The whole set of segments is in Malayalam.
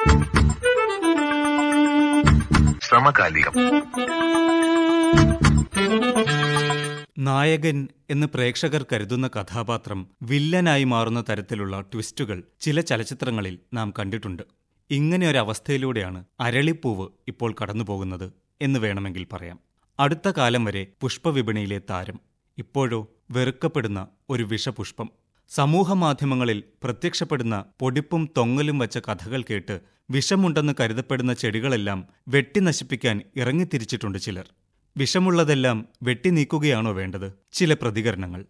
സമകാലികം. നായകൻ എന്ന് പ്രേക്ഷകർ കരുതുന്ന കഥാപാത്രം വില്ലനായി മാറുന്ന തരത്തിലുള്ള ട്വിസ്റ്റുകൾ ചില ചലച്ചിത്രങ്ങളിൽ നാം കണ്ടിട്ടുണ്ട്. ഇങ്ങനെ ഒരവസ്ഥയിലൂടെയാണ് അരളിപ്പൂവ് ഇപ്പോൾ കടന്നുപോകുന്നത് എന്ന് വേണമെങ്കിൽ പറയാം. അടുത്ത കാലം വരെ പുഷ്പവിപണിയിലെ താരം, ഇപ്പോഴോ വെറുക്കപ്പെടുന്ന ഒരു വിഷപുഷ്പം. സമൂഹമാധ്യമങ്ങളിൽ പ്രത്യക്ഷപ്പെടുന്ന പൊടിപ്പും തൊങ്ങലും വച്ച കഥകൾ കേട്ട് വിഷമുണ്ടെന്ന് കരുതപ്പെടുന്ന ചെടികളെല്ലാം വെട്ടിനശിപ്പിക്കാൻ ഇറങ്ങിത്തിരിച്ചിട്ടുണ്ട് ചിലർ. വിഷമുള്ളതെല്ലാം വെട്ടിനീക്കുകയാണോ വേണ്ടത്? ചില പ്രതികരണങ്ങൾ.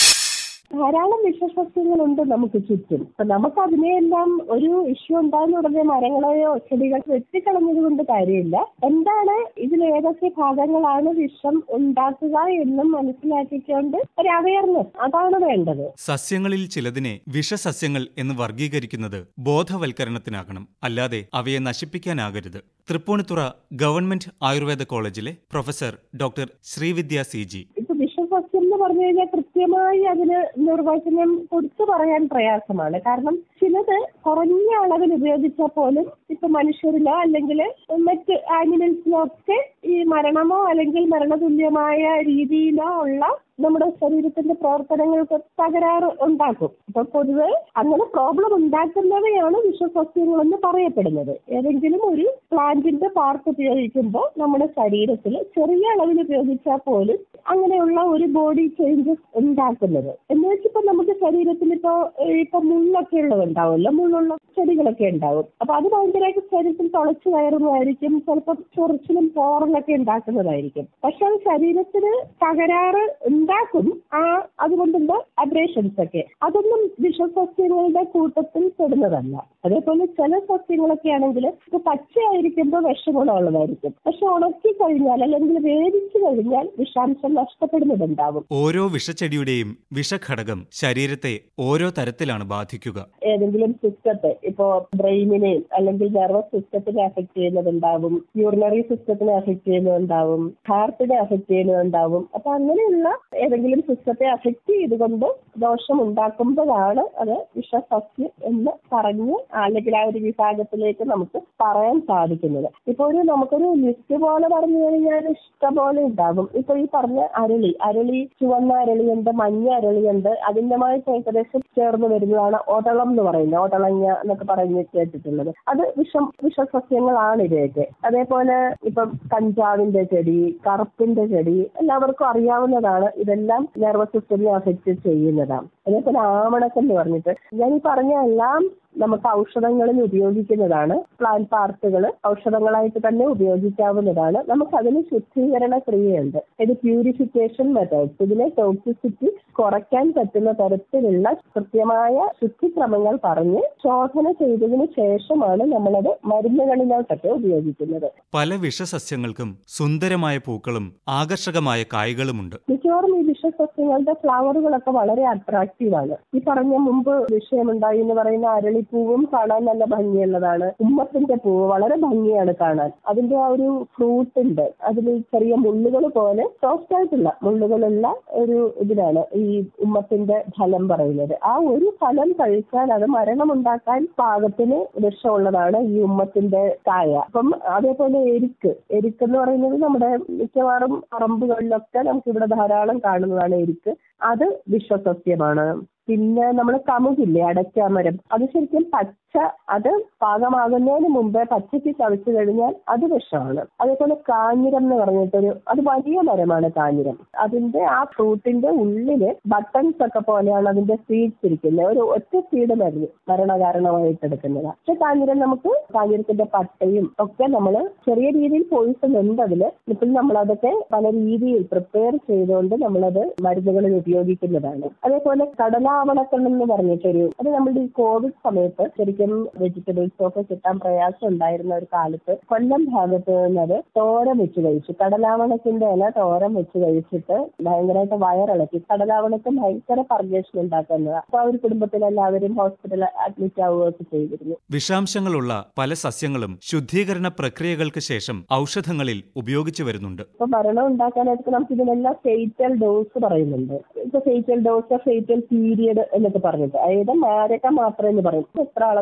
ധാരാളം വിഷസസ്യങ്ങളുണ്ട് നമുക്ക് ചുറ്റും. അപ്പൊ നമുക്ക് അതിനെയെല്ലാം ഒരു ഇഷ്യൂ ഉണ്ടാകുന്ന ഉടനെ മരങ്ങളെയോ ചെടികൾ വെട്ടിക്കളഞ്ഞത് കൊണ്ട് കാര്യമില്ല. എന്താണ് ഇതിലേതൊക്കെ ഭാഗങ്ങളാണ് വിഷം ഉണ്ടാക്കുക എന്നും മനസ്സിലാക്കിക്കൊണ്ട് ഒരു അവയർനെസ്, അതാണ് വേണ്ടത്. സസ്യങ്ങളിൽ ചിലതിനെ വിഷസസ്യങ്ങൾ എന്ന് വർഗീകരിക്കുന്നത് ബോധവൽക്കരണത്തിനാകണം, അല്ലാതെ അവയെ നശിപ്പിക്കാനാകരുത്. തൃപ്പൂണിത്തുറ ഗവൺമെന്റ് ആയുർവേദ കോളേജിലെ പ്രൊഫസർ ഡോക്ടർ ശ്രീവിദ്യ CG. വിഷസസ്യം എന്ന് പറഞ്ഞു കഴിഞ്ഞാൽ കൃത്യമായി അതിന് നിർവചനം കൊടുത്തു പറയാൻ പ്രയാസമാണ്. കാരണം ചിലത് കുറഞ്ഞ അളവിൽ ഉപയോഗിച്ചാൽ പോലും ഇപ്പൊ മനുഷ്യരിലോ അല്ലെങ്കിൽ മറ്റ് ആനിമൽസിലോ ഒക്കെ ഈ മരണമോ അല്ലെങ്കിൽ മരണതുല്യമായ രീതിയിലോ ഉള്ള നമ്മുടെ ശരീരത്തിന്റെ പ്രവർത്തനങ്ങൾക്ക് തകരാറ് ഉണ്ടാക്കും. അപ്പൊ പൊതുവെ അങ്ങനെ പ്രോബ്ലം ഉണ്ടാക്കുന്നവയാണ് വിഷസസ്യങ്ങളെന്ന് പറയപ്പെടുന്നത്. ഏതെങ്കിലും ഒരു പ്ലാന്റിന്റെ പാർട്ട് ഉപയോഗിക്കുമ്പോൾ നമ്മുടെ ശരീരത്തിൽ ചെറിയ അളവിൽ ഉപയോഗിച്ചാൽ പോലും അങ്ങനെയുള്ള ഒരു ബോഡി ചേഞ്ചസ് ഉണ്ടാക്കുന്നത്. എന്ന് വെച്ചിപ്പോ നമുക്ക് ശരീരത്തിൽ ഇപ്പൊ മുള്ളൊക്കെ ഉള്ളതുണ്ടാവുമല്ലോ, മുള്ളുള്ള ചെടികളൊക്കെ ഉണ്ടാവും. അപ്പൊ അത് ഭയങ്കരമായിട്ട് ശരീരത്തിൽ തുളച്ചു കയറുന്നതായിരിക്കും, ചിലപ്പോൾ ചൊറിച്ചിലും പോറലൊക്കെ ഉണ്ടാക്കുന്നതായിരിക്കും. പക്ഷെ അത് ശരീരത്തിന് തകരാറ് ഉണ്ടാക്കും. അതുകൊണ്ടുള്ള അബ്രേഷൻസ് ഒക്കെ അതൊന്നും വിഷസസ്യങ്ങളുടെ കൂട്ടത്തിൽ പെടുന്നതല്ല. അതേപോലെ ചില സസ്യങ്ങളൊക്കെ ആണെങ്കിൽ ഇപ്പൊ പച്ചയായിരിക്കുമ്പോൾ വിഷഗുണമുള്ളതായിരിക്കും, പക്ഷെ ഉണക്കി കഴിഞ്ഞാൽ അല്ലെങ്കിൽ വേവിച്ചു കഴിഞ്ഞാൽ വിഷാംശം നഷ്ടപ്പെടുന്നതുണ്ടാവും. ഓരോ വിഷച്ചെടിയുടെയും വിഷഘടകം ശരീരത്തെ ഓരോ തരത്തിലാണ് ബാധിക്കുക. ഏതെങ്കിലും സിസ്റ്റത്തെ, ഇപ്പോ ബ്രെയിനിനെയും അല്ലെങ്കിൽ നെർവസ് സിസ്റ്റത്തിനെ അഫക്ട് ചെയ്യുന്നതുണ്ടാവും, യൂറിനറി സിസ്റ്റത്തിനെ അഫക്ട് ചെയ്യുന്നതുണ്ടാവും, ഹാർട്ടിനെ അഫക്ട് ചെയ്യുന്നതുണ്ടാവും. അപ്പൊ അങ്ങനെയുള്ള ഏതെങ്കിലും സിസ്റ്റത്തെ അഫക്ട് ചെയ്തുകൊണ്ട് ദോഷം ഉണ്ടാക്കുമ്പോഴാണ് അത് വിഷസസ്യം എന്ന് പറഞ്ഞ് അല്ലെങ്കിൽ ആ ഒരു വിഭാഗത്തിലേക്ക് നമുക്ക് പറയാൻ സാധിക്കുന്നത്. ഇപ്പൊ നമുക്കൊരു ലിസ്റ്റ് പോലെ പറഞ്ഞു കഴിഞ്ഞാൽ ഇഷ്ടം പോലെ ഉണ്ടാകും. ഇപ്പൊ ഈ പറഞ്ഞ അരളി ചുവന്ന അരളിയുണ്ട്, മഞ്ഞ അരളിയുണ്ട്. അതിൻ്റെമായിട്ട് ഏകദേശം ചേർന്ന് വരുന്നതാണ് ഒതളം എന്ന് പറയുന്നത്, ഒതളങ്ങ എന്നൊക്കെ പറഞ്ഞ് കേട്ടിട്ടുള്ളത്. അത് വിഷസസ്യങ്ങളാണ് ഇവയൊക്കെ. അതേപോലെ ഇപ്പം കഞ്ചാവിന്റെ ചെടി, കറുപ്പിന്റെ ചെടി എല്ലാവർക്കും അറിയാവുന്നതാണ്. ഇതെല്ലാം നെർവസ് സിസ്റ്റത്തിനെ അഫക്റ്റ് ചെയ്യുന്നതാണ്. അതേപോലെ ആമണക്കം എന്ന് പറഞ്ഞിട്ട് ഞാൻ ഈ പറഞ്ഞ എല്ലാം നമുക്ക് ഔഷധങ്ങളിൽ ഉപയോഗിക്കുന്നതാണ്. പ്ലാന്റ് പാർട്ടുകൾ ഔഷധങ്ങളായിട്ട് തന്നെ ഉപയോഗിക്കാവുന്നതാണ്. നമുക്ക് അതിന് ശുദ്ധീകരണ ക്രിയയുണ്ട്, ഇത് പ്യൂരിഫിക്കേഷൻ മെത്തേഡ്സ്. ഇതിനെ ടോക്സിസിറ്റി കുറയ്ക്കാൻ പറ്റുന്ന തരത്തിലുള്ള കൃത്യമായ ശുദ്ധിക്രമങ്ങൾ പറഞ്ഞ് ശോധന ചെയ്തതിനു ശേഷമാണ് നമ്മളത് മരുന്നുകളിലോട്ടൊക്കെ ഉപയോഗിക്കുന്നത്. പല വിഷസസ്യങ്ങൾക്കും സുന്ദരമായ പൂക്കളും ആകർഷകമായ കായ്കളുമുണ്ട്. മിക്കവാറും ഈ വിഷസസ്യങ്ങളുടെ ഫ്ലവറുകളൊക്കെ വളരെ അട്രാക്റ്റീവ് ആണ്. ഈ പറഞ്ഞ മുമ്പ് വിഷയമുണ്ടായി എന്ന് പറയുന്ന അരളിപ്പൂവും കാണാൻ നല്ല ഭംഗിയുള്ളതാണ്. ഉമ്മത്തിന്റെ പൂവ് വളരെ ഭംഗിയാണ് കാണാൻ. അതിന്റെ ആ ഒരു ഫ്രൂട്ട് ഉണ്ട്, അതിൽ ചെറിയ മുള്ളുകൾ പോലെ സോഫ്റ്റ് ആയിട്ടുള്ള മുള്ളുകളുള്ള ഒരു ഇതിലാണ് ഈ ഉമ്മത്തിന്റെ ഫലം പറയുന്നത്. ആ ഒരു ഫലം കഴിച്ചാൽ അത് മരണമുണ്ടാക്കാൻ പാകത്തിന് വിഷമുള്ളതാണ് ഈ ഉമ്മത്തിന്റെ കായ. അപ്പം അതേപോലെ എരിക്ക് എന്ന് പറയുന്നത് നമ്മുടെ മിക്കവാറും പറമ്പുകളിലൊക്കെ നമുക്ക് ഇവിടെ ധാരാളം കാണുന്നതാണ് എരിക്ക്. അത് വിഷസസ്യമാണ്. പിന്നെ നമ്മൾ കമുകില്ലേ, അടയ്ക്കാമരം, അത് ശരിക്കും പച്ച, അത് പാകമാകുന്നതിന് മുമ്പേ പച്ചയ്ക്ക് ചവച്ചു കഴിഞ്ഞാൽ അത് വിഷമാണ്. അതേപോലെ കാഞ്ഞിരം എന്ന് പറഞ്ഞിട്ടൊരു, അത് വലിയ മരമാണ് കാഞ്ഞിരം. അതിന്റെ ആ ഫ്രൂട്ടിന്റെ ഉള്ളില് ബട്ടൺസ് ഒക്കെ പോലെയാണ് അതിന്റെ സീഡ്സ് ഇരിക്കുന്നത്. ഒരു ഒറ്റ സീഡ് മരണകാരണമായിട്ട് എടുക്കുന്നതാണ്. പക്ഷെ കാഞ്ഞിരത്തിന്റെ പട്ടയും ഒക്കെ നമ്മൾ ചെറിയ രീതിയിൽ പോയിസൺ ഉണ്ട് അതില്. ഇപ്പം നമ്മളതൊക്കെ പല രീതിയിൽ പ്രിപ്പയർ ചെയ്തുകൊണ്ട് നമ്മളത് മരുന്നുകളിൽ ഉപയോഗിക്കുന്നതാണ്. അതേപോലെ കടലാവണക്കം എന്ന് പറഞ്ഞിട്ടൊരു, അത് നമ്മുടെ ഈ കോവിഡ് സമയത്ത് ശരിക്കും വെജിറ്റബിൾസ് ഒക്കെ കിട്ടാൻ പ്രയാസം ഉണ്ടായിരുന്ന ഒരു കാലത്ത് കൊല്ലം ഭാഗത്ത് നിന്നത് തോരൻ വെച്ച് കഴിച്ചു. കടലാവണത്തിന്റെ ഇല തോരൻ വെച്ച് കഴിച്ചിട്ട് ഭയങ്കരമായിട്ട് വയറിളക്കി. കടലാവണക്ക് ഭയങ്കര പർജേഷൻ ഉണ്ടാക്കുന്നത്. അപ്പൊ ആ ഒരു കുടുംബത്തിലെല്ലാവരും ഹോസ്പിറ്റലിൽ അഡ്മിറ്റ് ആവുകയൊക്കെ ചെയ്തിരുന്നു. വിഷാംശങ്ങളുള്ള പല സസ്യങ്ങളും ശുദ്ധീകരണ പ്രക്രിയകൾക്ക് ശേഷം ഔഷധങ്ങളിൽ ഉപയോഗിച്ചു വരുന്നുണ്ട്. ഇപ്പൊ മരണം ഉണ്ടാക്കാനായിട്ട് നമുക്ക് ഇതിനെല്ലാം ഫേറ്റൽ ഡോസ് പറയുന്നുണ്ട്. ഇപ്പൊ ഫേറ്റൽ ഡോസ്, ഫേറ്റൽ പീരിയഡ് എന്നൊക്കെ പറഞ്ഞിട്ട്, അതായത് മാരക മാത്രം എന്ന് പറയും. എത്ര അളവിൽ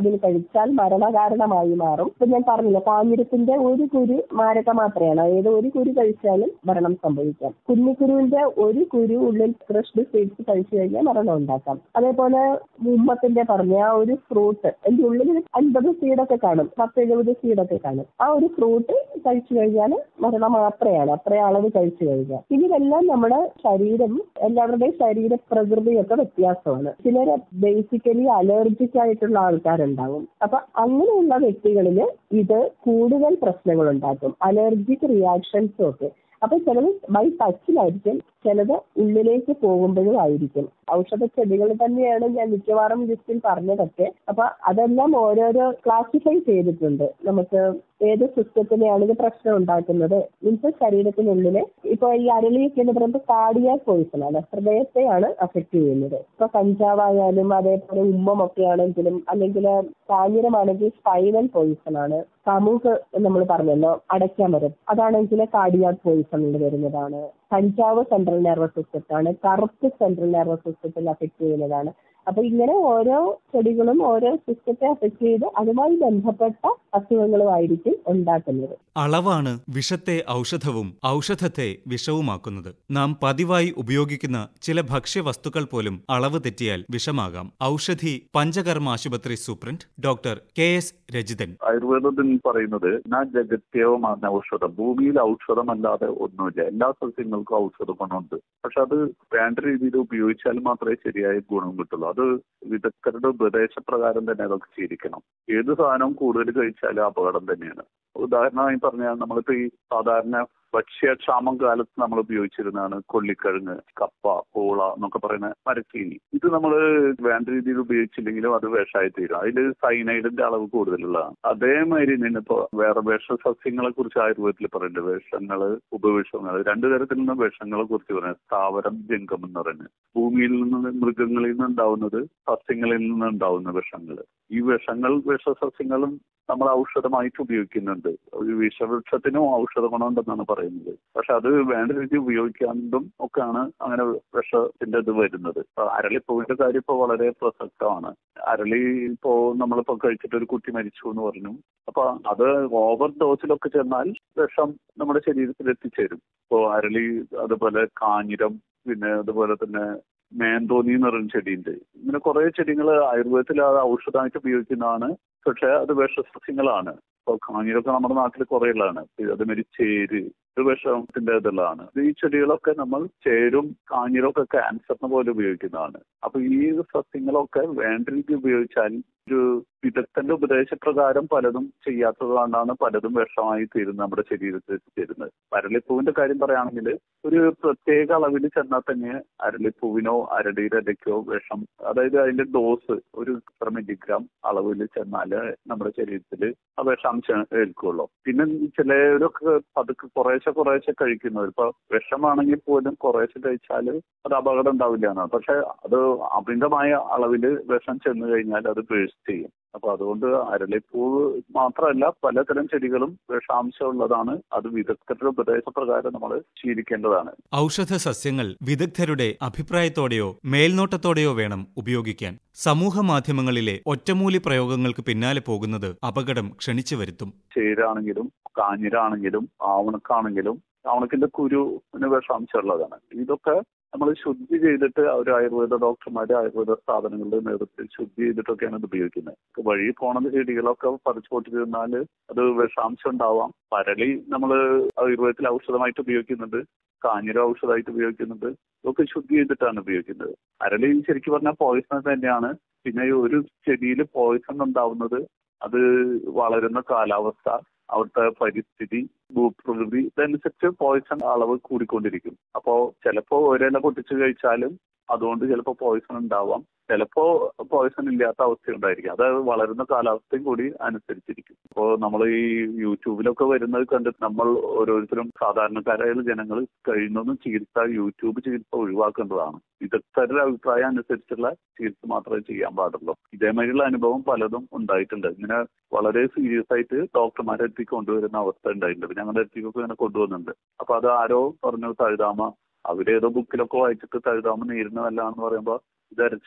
എന്തെങ്കിലും കഴിച്ചാൽ മരണകാരണമായി മാറും. ഇപ്പൊ ഞാൻ പറഞ്ഞില്ല, കാഞ്ഞിരത്തിന്റെ ഒരു കുരു മാരക മാത്രയാണ്, അതായത് ഒരു കുരു കഴിച്ചാലും മരണം സംഭവിക്കാം. കുന്നിക്കുരുവിന്റെ ഒരു കുരു ഉള്ളിൽ ക്രഷ്ഡ് സീഡ്സ് കഴിച്ചു കഴിഞ്ഞാൽ മരണം ഉണ്ടാക്കാം. അതേപോലെ ഉമ്മത്തിന്റെ പറഞ്ഞ ആ ഒരു ഫ്രൂട്ട്, അതിന്റെ ഉള്ളിൽ 50 സീഡൊക്കെ കാണും, 10-70 സീഡൊക്കെ കാണും. ആ ഒരു ഫ്രൂട്ട് കഴിച്ചു കഴിഞ്ഞാൽ മരണം മാത്രയാണ്, അത്രയും അളവ് കഴിച്ചു കഴിഞ്ഞാൽ. ഇതിലെല്ലാം നമ്മുടെ ശരീരം, എല്ലാവരുടെയും ശരീര പ്രകൃതിയൊക്കെ വ്യത്യാസമാണ്. ചിലര് ബേസിക്കലി അലർജിക് ആയിട്ടുള്ള ആൾക്കാരുണ്ടാവും. അപ്പൊ അങ്ങനെയുള്ള വ്യക്തികളിൽ ഇത് കൂടുതൽ പ്രശ്നങ്ങൾ ഉണ്ടാക്കും, അലർജിക് റിയാക്ഷൻസും ഒക്കെ. അപ്പൊ ചിലത് ബൈ ടച്ചിലായിരിക്കും, ചിലത് ഉള്ളിലേക്ക് പോകുമ്പോഴും ആയിരിക്കും. ഔഷധ ചെടികൾ തന്നെയാണ് ഞാൻ മിക്കവാറും ലിസ്റ്റിൽ പറഞ്ഞതൊക്കെ. അപ്പൊ അതെല്ലാം ഓരോരോ ക്ലാസിഫൈ ചെയ്തിട്ടുണ്ട്. നമുക്ക് ഏത് സിസ്റ്റത്തിനെയാണ് ഇത് പ്രശ്നം ഉണ്ടാക്കുന്നത്, മീൻസ് ശരീരത്തിനുള്ളില്. ഇപ്പൊ ഈ അരളിയൊക്കെ എന്ന് പറയുമ്പോൾ കാർഡിയാക് പോയിസൺ ആണ്, ഹൃദയത്തെയാണ് അഫക്ട് ചെയ്യുന്നത്. ഇപ്പൊ കഞ്ചാവായാലും അതേപോലെ ഉമ്മമൊക്കെ ആണെങ്കിലും, അല്ലെങ്കിൽ കാഞ്ഞിരമാണെങ്കിൽ സ്പൈനൽ പോയിസൺ ആണ്. കമുക് നമ്മൾ പറഞ്ഞല്ലോ, അടയ്ക്കാമരം, അതാണെങ്കിൽ കാർഡിയാക് പോയിസണിൽ വരുന്നതാണ്. കഞ്ചാവ് സെൻട്രൽ നെർവസ് സിസ്റ്റത്താണ്, കറുപ്പ് സെൻട്രൽ നെർവസ് സിസ്റ്റത്തിൽ അഫക്ട് ചെയ്യുന്നതാണ്. അപ്പൊ ഇങ്ങനെ ഓരോ ചെടികളും ഓരോ സിസ്റ്റത്തെ അഫക്ട് ചെയ്ത് അതുമായി ബന്ധപ്പെട്ട അസുഖങ്ങളുമായിരിക്കും ഉണ്ടാക്കുന്നത്. അളവാണ് വിഷത്തെ ഔഷധവും ഔഷധത്തെ വിഷവുമാക്കുന്നത്. നാം പതിവായി ഉപയോഗിക്കുന്ന ചില ഭക്ഷ്യവസ്തുക്കൾ പോലും അളവ് തെറ്റിയാൽ വിഷമാകാം. ഔഷധി പഞ്ചകർമ്മ ആശുപത്രി സൂപ്രണ്ട് ഡോക്ടർ KS രജിതൻ. ആയുർവേദത്തിൽ പറയുന്നത് ജഗത്യവുമാണ് ഔഷധം. ഭൂമിയിൽ ഔഷധമല്ലാതെ ഒന്നുമില്ല. എല്ലാ സസ്യങ്ങൾക്കും ഔഷധ ഗുണമുണ്ട്. പക്ഷെ അത് വേണ്ട രീതിയിൽ ഉപയോഗിച്ചാൽ മാത്രമേ ശരിയായ ഗുണം കിട്ടുള്ളൂ. അത് വിദഗ്ധരുടെ ഉപദേശപ്രകാരം തന്നെ അതൊക്കെ ചെയ്തിരിക്കണം. ഏത് സാധനവും കൂടുതൽ കഴിച്ചാലും അപകടം തന്നെയാണ്. ഉദാഹരണമായി പറഞ്ഞാൽ നമ്മളിപ്പോ ഈ സാധാരണ ഭക്ഷ്യക്ഷാമം കാലത്ത് നമ്മൾ ഉപയോഗിച്ചിരുന്നതാണ് കൊള്ളിക്കിഴങ്ങ്, കപ്പ, പൂള എന്നൊക്കെ പറയുന്ന മരച്ചീനി. ഇത് നമ്മൾ വേണ്ട രീതിയിൽ ഉപയോഗിച്ചില്ലെങ്കിലും അത് വിഷമായി തീരും. അതിൽ സൈനൈഡിന്റെ അളവ് കൂടുതലുള്ളതാണ്. അതേമാതിരി തന്നെ ഇപ്പൊ വേറെ വിഷസസ്യങ്ങളെ കുറിച്ച് ആയുർവേദത്തിൽ പറയുന്നുണ്ട്. വിഷങ്ങള്, ഉപവിഷങ്ങൾ, രണ്ടു തരത്തിലുള്ള വിഷങ്ങളെ കുറിച്ച് പറയുന്നത്. സ്ഥാവരം, ജംഗം എന്ന് പറയുന്നത് ഭൂമിയിൽ നിന്ന്, മൃഗങ്ങളിൽ നിന്ന് ഉണ്ടാവുന്നത്, സസ്യങ്ങളിൽ നിന്ന് ഉണ്ടാവുന്ന വിഷങ്ങൾ. ഈ വിഷങ്ങൾ, വിഷസസ്യങ്ങളും നമ്മൾ ഔഷധമായിട്ട് ഉപയോഗിക്കുന്നുണ്ട്. ഒരു വിഷവൃക്ഷത്തിനും ഔഷധ ഗുണമുണ്ടെന്നാണ് പറയുന്നത്. പക്ഷെ അത് വേണ്ട രീതിയിൽ ഉപയോഗിക്കാണ്ടും ഒക്കെയാണ് അങ്ങനെ വിഷത്തിന്റെ ഇത് വരുന്നത്. ഇപ്പൊ അരളിപ്പൂവിന്റെ കാര്യം ഇപ്പോൾ വളരെ പ്രസക്തമാണ്. അരളി ഇപ്പോ നമ്മളിപ്പോ കഴിച്ചിട്ട് ഒരു കുട്ടി മരിച്ചു എന്ന് പറഞ്ഞു. അപ്പൊ അത് ഓവർ ഡോസിലൊക്കെ ചെന്നാൽ വിഷം നമ്മുടെ ശരീരത്തിൽ എത്തിച്ചേരും. ഇപ്പോ അരളി, അതുപോലെ കാഞ്ഞിരം, പിന്നെ അതുപോലെ തന്നെ മേന്തോന്നി എന്ന് പറയുന്ന ചെടിയുണ്ട്. ഇങ്ങനെ കുറെ ചെടികൾ ആയുർവേദത്തിൽ അത് ഔഷധമായിട്ട് ഉപയോഗിക്കുന്നതാണ്. പക്ഷെ അത് വിഷസസ്യങ്ങളാണ്. ഇപ്പൊ കാഞ്ഞിരൊക്കെ നമ്മുടെ നാട്ടിൽ കുറെ ഉള്ളതാണ്. അതേമാതിരി ചേര്, ഇത് വിഷത്തിന്റെ ഇതുള്ളതാണ്. ഈ ചെടികളൊക്കെ നമ്മൾ ചേരും കാഞ്ഞിരൊക്കെ ക്യാൻസറിന് പോലെ ഉപയോഗിക്കുന്നതാണ്. അപ്പൊ ഈ സസ്യങ്ങളൊക്കെ വേണ്ട രീതി ഉപയോഗിച്ചാൽ ഒരു വിദഗ്ധന്റെ ഉപദേശപ്രകാരം പലതും ചെയ്യാത്തതുകൊണ്ടാണ് പലതും വിഷമായി തീരുന്നത്, നമ്മുടെ ശരീരത്തിൽ എത്തിച്ചേരുന്നത്. അരളിപ്പൂവിന്റെ കാര്യം പറയുകയാണെങ്കിൽ ഒരു പ്രത്യേക അളവിൽ ചെന്നാൽ തന്നെ അരളിപ്പൂവിനോ അരളിയുടെ ഇലയ്ക്കോ വിഷം, അതായത് അതിന്റെ ഡോസ് ഒരു 1 മില്ലിഗ്രാം അളവിൽ ചെന്നാൽ നമ്മുടെ ശരീരത്തിൽ ആ വിഷാംശം ഏൽക്കുള്ളൂ. പിന്നെ ചിലരൊക്കെ പതുക്കെ കുറേശ്ശെ കഴിക്കുന്നവർ, ഇപ്പൊ വിഷമാണെങ്കിൽ പോലും കുറേശ്ശെ കഴിച്ചാൽ അത് അപകടം ഉണ്ടാവില്ല എന്നാണ്. പക്ഷെ അത് അമിതമായ അളവിൽ വിഷം ചെന്ന് കഴിഞ്ഞാൽ അത് വേസ്റ്റ് ചെയ്യും. അപ്പൊ അതുകൊണ്ട് അരളിപ്പൂവ് മാത്രമല്ല പലതരം ചെടികളും വിഷാംശമുള്ളതാണ്. അത് വിദഗ്ധരുടെ ഉപദേശപ്രകാരം നമ്മൾ ശീലിക്കേണ്ടതാണ്. ഔഷധ സസ്യങ്ങൾ വിദഗ്ധരുടെ അഭിപ്രായത്തോടെയോ മേൽനോട്ടത്തോടെയോ വേണം ഉപയോഗിക്കാൻ. സമൂഹ മാധ്യമങ്ങളിലെ ഒറ്റമൂലി പ്രയോഗങ്ങൾക്ക് പിന്നാലെ പോകുന്നത് അപകടം ക്ഷണിച്ചു വരുത്തും. ചേരാണെങ്കിലും കാഞ്ഞിരാണെങ്കിലും ആവണക്കാണെങ്കിലും ആവണക്കിന്റെ കുരുവിന് വിഷാംശമുള്ളതാണ്. ഇതൊക്കെ നമ്മൾ ശുദ്ധി ചെയ്തിട്ട് ആയുർവേദ ഡോക്ടർമാര് ആയുർവേദ സ്ഥാപനങ്ങളുടെ നേതൃത്വത്തിൽ ശുദ്ധി ചെയ്തിട്ടൊക്കെയാണ് ഇത് ഉപയോഗിക്കുന്നത്. വഴി പോണ ചെടികളൊക്കെ പറിച്ചു പൊട്ടിരുന്നാൽ അത് വിഷാംശം ഉണ്ടാവാം. പരളി നമ്മൾ ആയുർവേദത്തിൽ ഔഷധമായിട്ട് ഉപയോഗിക്കുന്നുണ്ട്, കാഞ്ഞിര ഔഷധമായിട്ട് ഉപയോഗിക്കുന്നുണ്ട്. ഇതൊക്കെ ശുദ്ധി ചെയ്തിട്ടാണ് ഉപയോഗിക്കുന്നത്. അരളി ശരിക്കും പറഞ്ഞാൽ പോയിസൺ തന്നെയാണ്. പിന്നെ ഒരു ചെടിയിൽ പോയിസൺ ഉണ്ടാവുന്നത് അത് വളരുന്ന കാലാവസ്ഥ, അവിടുത്തെ പരിസ്ഥിതി, ഭൂപ്രകൃതി ഇതനുസരിച്ച് പോയിസൺ അളവ് കൂടിക്കൊണ്ടിരിക്കും. അപ്പോ ചിലപ്പോ ഒരില പൊട്ടിച്ച് കഴിച്ചാലും അതുകൊണ്ട് ചിലപ്പോൾ പോയിസൺ ഉണ്ടാവാം, ചിലപ്പോ പോയിസൺ ഇല്ലാത്ത അവസ്ഥ ഉണ്ടായിരിക്കും. അത് വളരുന്ന കാലാവസ്ഥയും കൂടി അനുസരിച്ചിരിക്കും. അപ്പോൾ നമ്മൾ ഈ യൂട്യൂബിലൊക്കെ വരുന്നത് കണ്ടിട്ട് നമ്മൾ ഓരോരുത്തരും സാധാരണക്കാരായ ജനങ്ങൾ കഴിയുന്നതും യൂട്യൂബ് ചികിത്സ ഒഴിവാക്കേണ്ടതാണ്. വിദഗ്ധരുടെ അഭിപ്രായം അനുസരിച്ചുള്ള ചികിത്സ മാത്രമേ ചെയ്യാൻ പാടുള്ളൂ. ഇതേമാതിരിയുള്ള അനുഭവം പലതും ഉണ്ടായിട്ടുണ്ട്. ഇങ്ങനെ വളരെ സീരിയസ് ആയിട്ട് ഡോക്ടർമാരെ എത്തി കൊണ്ടുവരുന്ന അവസ്ഥ ഉണ്ടായിട്ടുണ്ട്. ഞങ്ങളുടെ അടുത്തേക്കൊക്കെ ഇങ്ങനെ കൊണ്ടുവന്നിട്ടുണ്ട്. അപ്പൊ അത് ആരോ പറഞ്ഞു തഴുതാമ, അവരേതോ ബുക്കിലൊക്കെ വായിച്ചിട്ട് തഴുതാമ നേരിടുന്നതല്ലാന്ന് പറയുമ്പോൾ ഇതരച്ച്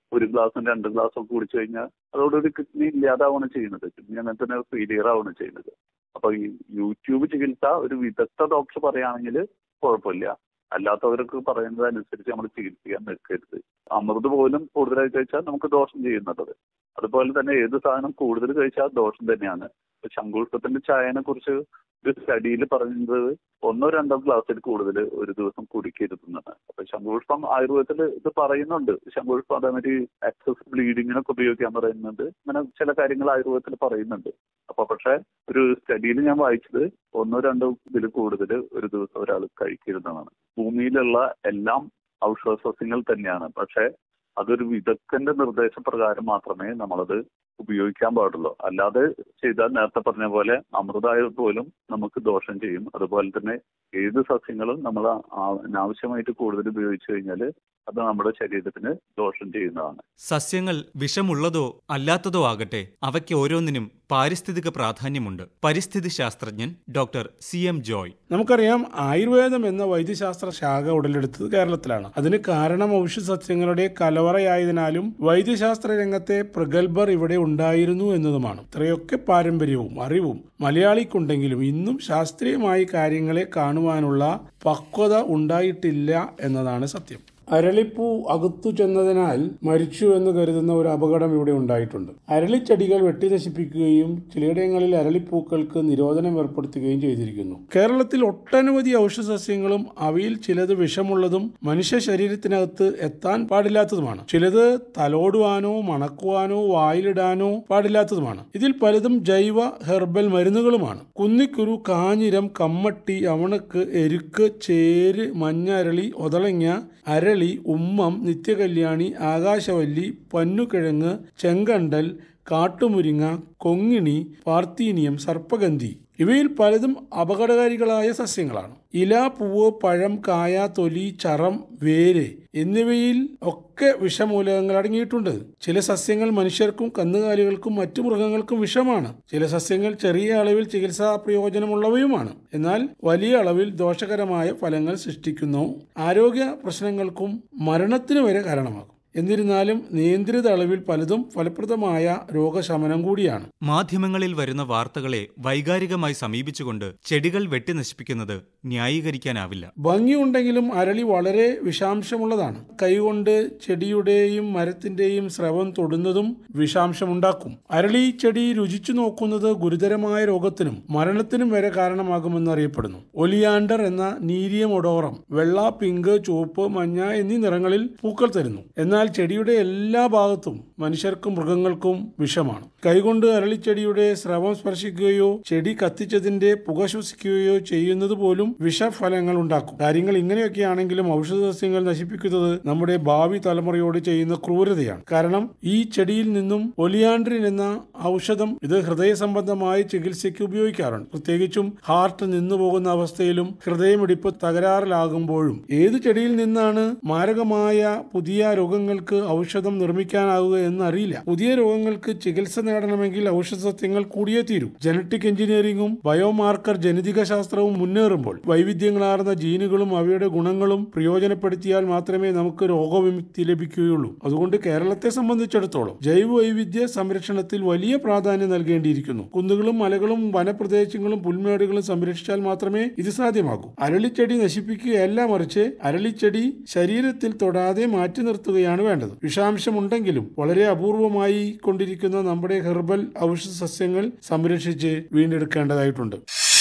1 ഗ്ലാസും 2 ഗ്ലാസും കുടിച്ചു കഴിഞ്ഞാൽ അതോടൊരു കിഡ്നി ഇല്ലാതാവാണ് ചെയ്യുന്നത്. കിഡ്നി അങ്ങനെ തന്നെ ഫെയിലിയർ ആവുകയാണ് ചെയ്യുന്നത്. അപ്പൊ ഈ യൂട്യൂബ് ചികിത്സ ഒരു വിദഗ്ധ ഡോക്ടർ പറയുകയാണെങ്കിൽ കുഴപ്പമില്ല. അല്ലാത്തവർക്ക് പറയുന്നത് അനുസരിച്ച് നമ്മൾ ചികിത്സിക്കാൻ നിൽക്കരുത്. അമൃത് പോലും കൂടുതലായി കഴിച്ചാൽ നമുക്ക് ദോഷം ചെയ്യുന്നത്. അതുപോലെ തന്നെ ഏത് സാധനം കൂടുതൽ കഴിച്ചാൽ ദോഷം തന്നെയാണ്. ശംഖുപുഷ്പത്തിന്റെ ചായനെ കുറിച്ച് ഒരു സ്റ്റഡിയിൽ പറയുന്നത് 1-2 ഗ്ലാസ്സിൽ കൂടുതൽ ഒരു ദിവസം കുടിക്കരുതെന്നാണ്. അപ്പൊ ശംഖുപുഷ്പം ആയുർവേദത്തിൽ ഇത് പറയുന്നുണ്ട്. ശംഖുപുഷ്പം അതേമാതിരി എക്സസ് ബ്ലീഡിങ്ങിനൊക്കെ ഉപയോഗിക്കാൻ പറയുന്നുണ്ട്. അങ്ങനെ ചില കാര്യങ്ങൾ ആയുർവേദത്തിൽ പറയുന്നുണ്ട്. അപ്പൊ പക്ഷെ ഒരു സ്റ്റഡിയിൽ ഞാൻ വായിച്ചത് 1-2 ഇതിൽ കൂടുതൽ ഒരു ദിവസം ഒരാൾ കഴിക്കരുതെന്നാണ്. ഭൂമിയിലുള്ള എല്ലാം ഔഷധ സസ്യങ്ങൾ തന്നെയാണ്. പക്ഷെ അതൊരു വിദഗ്ധന്റെ നിർദ്ദേശപ്രകാരം മാത്രമേ നമ്മളത് ഉപയോഗിക്കാൻ പാടുള്ളൂ. അല്ലാതെ ചെയ്താൽ നേരത്തെ പറഞ്ഞ പോലെ അമൃതായത് പോലും നമുക്ക് ദോഷം ചെയ്യും. അതുപോലെ തന്നെ ഏത് സസ്യങ്ങളും നമ്മൾ അനാവശ്യമായിട്ട് കൂടുതൽ ഉപയോഗിച്ചു കഴിഞ്ഞാൽ അത് നമ്മുടെ ശരീരത്തിന് ദോഷം ചെയ്യുന്നതാണ്. സസ്യങ്ങൾ വിഷമുള്ളതോ അല്ലാത്തതോ ആകട്ടെ, അവയ്ക്ക് ഓരോന്നിനും പാരിസ്ഥിതിക പ്രാധാന്യമുണ്ട്. പരിസ്ഥിതി ശാസ്ത്രജ്ഞൻ ഡോക്ടർ CM ജോയ്. നമുക്കറിയാം, ആയുർവേദം എന്ന വൈദ്യശാസ്ത്ര ശാഖ ഉടലെടുത്തത് കേരളത്തിലാണ്. അതിന് കാരണം ഔഷധ സസ്യങ്ങളുടെ കലവറയായതിനാലും വൈദ്യശാസ്ത്ര രംഗത്തെ പ്രഗത്ഭർ ഇവിടെ ഉണ്ടായിരുന്നു എന്നതുമാണ്. ഇത്രയൊക്കെ പാരമ്പര്യവും അറിവും മലയാളിക്കുണ്ടെങ്കിലും ഇന്നും ശാസ്ത്രീയമായി കാര്യങ്ങളെ കാണുവാനുള്ള പക്വത ഉണ്ടായിട്ടില്ല എന്നതാണ് സത്യം. അരളിപ്പൂ അകത്തു ചെന്നതിനാൽ മരിച്ചു എന്ന് കരുതുന്ന ഒരു അപകടം ഇവിടെ ഉണ്ടായിട്ടുണ്ട്. അരളിച്ചെടികൾ വെട്ടി നശിപ്പിക്കുകയും ചിലയിടങ്ങളിൽ അരളിപ്പൂക്കൾക്ക് നിരോധനം ഏർപ്പെടുത്തുകയും ചെയ്തിരിക്കുന്നു. കേരളത്തിൽ ഒട്ടനവധി ഔഷധസസ്യങ്ങളും അവയിൽ ചിലത് വിഷമുള്ളതും മനുഷ്യ ശരീരത്തിനകത്ത് എത്താൻ പാടില്ലാത്തതുമാണ്. ചിലത് തലോടുവാനോ മണക്കുവാനോ വായിലിടാനോ പാടില്ലാത്തതുമാണ്. ഇതിൽ പലതും ജൈവ ഹെർബൽ മരുന്നുകളുമാണ്. കുന്നിക്കുരു, കാഞ്ഞിരം, കമ്മട്ടി, അവണക്ക്, എരുക്ക്, ചേര്, മഞ്ഞരളി, ഒതളങ്ങ, അരളി, ഉമ്മം, നിത്യകല്യാണി, ആകാശവല്ലി, പന്നുകിഴങ്ങ്, ചെങ്കണ്ടൽ, കാട്ടുമുരിങ്ങ, കൊങ്ങിണി, പാർത്തീനിയം, സർപ്പഗന്ധി ഇവയിൽ പലതും അപകടകാരികളായ സസ്യങ്ങളാണ്. ഇല, പൂവ്, പഴം, കായ, തൊലി, ചറം, വേര് എന്നിവയിൽ ഒക്കെ വിഷമൂലകങ്ങൾ അടങ്ങിയിട്ടുണ്ട്. ചില സസ്യങ്ങൾ മനുഷ്യർക്കും കന്നുകാലികൾക്കും മറ്റു മൃഗങ്ങൾക്കും വിഷമാണ്. ചില സസ്യങ്ങൾ ചെറിയ അളവിൽ ചികിത്സാ പ്രയോജനമുള്ളവയുമാണ്. എന്നാൽ വലിയ അളവിൽ ദോഷകരമായ ഫലങ്ങൾ സൃഷ്ടിക്കുന്നു. ആരോഗ്യ പ്രശ്നങ്ങൾക്കും മരണത്തിനു വരെ കാരണമാകും. എന്നിരുന്നാലും നിയന്ത്രിത അളവിൽ പലതും ഫലപ്രദമായ രോഗശമനം കൂടിയാണ്. മാധ്യമങ്ങളിൽ വരുന്ന വാർത്തകളെ വൈകാരികമായി സമീപിച്ചുകൊണ്ട് ചെടികൾ വെട്ടി നശിപ്പിക്കുന്നത് ന്യായീകരിക്കാനാവില്ല. ഭംഗിയുണ്ടെങ്കിലും അരളി വളരെ വിഷാംശമുള്ളതാണ്. കൈകൊണ്ട് ചെടിയുടെയും മരത്തിന്റെയും സ്രവം തൊടുന്നതും വിഷാംശമുണ്ടാക്കും. അരളി ചെടി രുചിച്ചു നോക്കുന്നത് ഗുരുതരമായ രോഗത്തിനും മരണത്തിനും വരെ കാരണമാകുമെന്ന് അറിയപ്പെടുന്നു. ഒലിയാണ്ടർ എന്ന നീരിയം ഒഡോറം വെള്ള, പിങ്ക്, ചുവപ്പ്, മഞ്ഞ എന്നീ നിറങ്ങളിൽ പൂക്കൾ തരുന്നു. എന്നാൽ ചെടിയുടെ എല്ലാ ഭാഗത്തും മനുഷ്യർക്കും മൃഗങ്ങൾക്കും വിഷമാണ്. കൈകൊണ്ട് അരളിച്ചെടിയുടെ സ്രവം സ്പർശിക്കുകയോ ചെടി കത്തിച്ചതിന്റെ പുക ശ്വസിക്കുകയോ ചെയ്യുന്നത് പോലും വിഷഫലങ്ങൾ ഉണ്ടാക്കും. കാര്യങ്ങൾ ഇങ്ങനെയൊക്കെയാണെങ്കിലും ഔഷധ സസ്യങ്ങൾ നശിപ്പിക്കുന്നത് നമ്മുടെ ഭാവി തലമുറയോട് ചെയ്യുന്ന ക്രൂരതയാണ്. കാരണം ഈ ചെടിയിൽ നിന്നും ഒലിയാൻഡ്രിൻ എന്ന ഔഷധം ഇത് ഹൃദയ സംബന്ധമായ ചികിത്സയ്ക്ക് ഉപയോഗിക്കാറുണ്ട്. പ്രത്യേകിച്ചും ഹാർട്ട് നിന്നുപോകുന്ന അവസ്ഥയിലും ഹൃദയമിടിപ്പ് തകരാറിലാകുമ്പോഴും. ഏത് ചെടിയിൽ നിന്നാണ് മാരകമായ പുതിയ രോഗങ്ങൾക്ക് ഔഷധം നിർമ്മിക്കാനാവുക എന്നറിയില്ല. പുതിയ രോഗങ്ങൾക്ക് ചികിത്സ നേടണമെങ്കിൽ ഔഷധ സസ്യങ്ങൾ കൂടിയേ തീരൂ. ജനറ്റിക് എഞ്ചിനീയറിംഗും ബയോമാർക്കർ ജനിതക ശാസ്ത്രവും മുന്നേറുമ്പോൾ വൈവിധ്യങ്ങളാർന്ന ജീനുകളും അവയുടെ ഗുണങ്ങളും പ്രയോജനപ്പെടുത്തിയാൽ മാത്രമേ നമുക്ക് രോഗവിമുക്തി ലഭിക്കുകയുള്ളൂ. അതുകൊണ്ട് കേരളത്തെ സംബന്ധിച്ചിടത്തോളം ജൈവ വൈവിധ്യ സംരക്ഷണത്തിൽ വലിയ പ്രാധാന്യം നൽകേണ്ടിയിരിക്കുന്നു. കുന്നുകളും മലകളും വനപ്രദേശങ്ങളും പുൽമേടുകളും സംരക്ഷിച്ചാൽ മാത്രമേ ഇത് സാധ്യമാകൂ. അരളിച്ചെടി നശിപ്പിക്കുകയല്ല, മറിച്ച് അരളിച്ചെടി ശരീരത്തിൽ തൊടാതെ മാറ്റി നിർത്തുകയാണ് വേണ്ടത്. വിഷാംശമുണ്ടെങ്കിലും വളരെ അപൂർവമായി കൊണ്ടിരിക്കുന്ന നമ്മുടെ ഹെർബൽ ഔഷധ സസ്യങ്ങൾ സംരക്ഷിച്ച് വീണ്ടെടുക്കേണ്ടതായിട്ടുണ്ട്.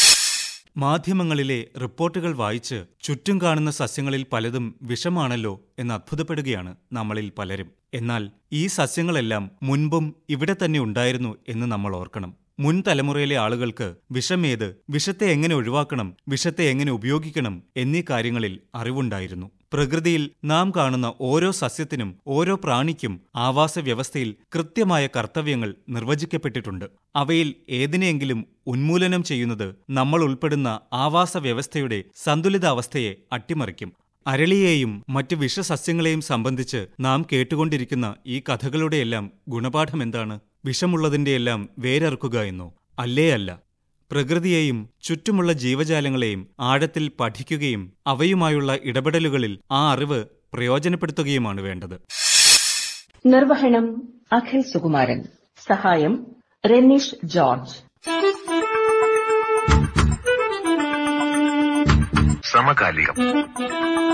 മാധ്യമങ്ങളിലെ റിപ്പോർട്ടുകൾ വായിച്ച് ചുറ്റും കാണുന്ന സസ്യങ്ങളിൽ പലതും വിഷമാണല്ലോ എന്ന് അത്ഭുതപ്പെടുകയാണ് നമ്മളിൽ പലരും. എന്നാൽ ഈ സസ്യങ്ങളെല്ലാം മുൻപും ഇവിടെ തന്നെ ഉണ്ടായിരുന്നു എന്ന് നമ്മൾ ഓർക്കണം. മുൻ തലമുറയിലെ ആളുകൾക്ക് വിഷമേത്, വിഷത്തെ എങ്ങനെ ഒഴിവാക്കണം, വിഷത്തെ എങ്ങനെ ഉപയോഗിക്കണം എന്നീ കാര്യങ്ങളിൽ അറിവുണ്ടായിരുന്നു. പ്രകൃതിയിൽ നാം കാണുന്ന ഓരോ സസ്യത്തിനും ഓരോ പ്രാണിക്കും ആവാസ വ്യവസ്ഥയിൽ കൃത്യമായ കർത്തവ്യങ്ങൾ നിർവചിക്കപ്പെട്ടിട്ടുണ്ട്. അവയിൽ ഏതിനെയെങ്കിലും ഉന്മൂലനം ചെയ്യുന്നത് നമ്മൾ ഉൾപ്പെടുന്ന ആവാസ വ്യവസ്ഥയുടെ സന്തുലിതാവസ്ഥയെ അട്ടിമറിക്കും. അരളിയെയും മറ്റ് വിഷസസ്യങ്ങളെയും സംബന്ധിച്ച് നാം കേട്ടുകൊണ്ടിരിക്കുന്ന ഈ കഥകളുടെയെല്ലാം ഗുണപാഠം എന്താണ്? വിഷമുള്ളതിന്റെയെല്ലാം വേരറുക്കുക എന്നോ? അല്ലേ അല്ല. പ്രകൃതിയെയും ചുറ്റുമുള്ള ജീവജാലങ്ങളെയും ആഴത്തിൽ പഠിക്കുകയും അവയുമായുള്ള ഇടപെടലുകളിൽ ആ അറിവ് പ്രയോജനപ്പെടുത്തുകയുമാണ് വേണ്ടത്. നിർവഹണം അഖിൽ സുകുമാരൻ. സഹായം റെനീഷ് ജോർജ്. സമകാലികം.